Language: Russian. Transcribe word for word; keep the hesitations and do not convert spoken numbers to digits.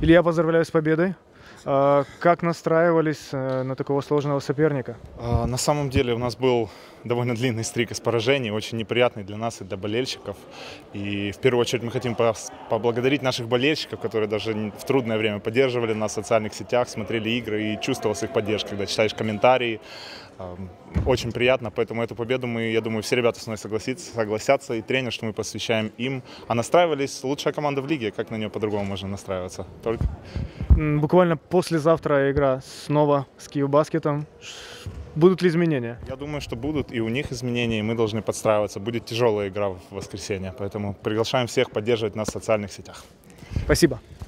Илья, поздравляю с победой. А, Как настраивались э, на такого сложного соперника? А, На самом деле у нас был довольно длинный стрик из поражений, очень неприятный для нас и для болельщиков. И в первую очередь мы хотим пос- поблагодарить наших болельщиков, которые даже н- в трудное время поддерживали нас в социальных сетях, смотрели игры и чувствовалась их поддержка, когда читаешь комментарии. Ам, Очень приятно, поэтому эту победу мы, я думаю, все ребята со мной согласится- согласятся, и тренер, что мы посвящаем им. А настраивались лучшая команда в лиге, как на нее по-другому можно настраиваться? Только М, Буквально послезавтра игра снова с Киевбаскетом. Ш- Будут ли изменения? я думаю, что будут и у них изменения, и мы должны подстраиваться. Будет тяжелая игра в воскресенье, поэтому приглашаем всех поддерживать нас в социальных сетях. Спасибо.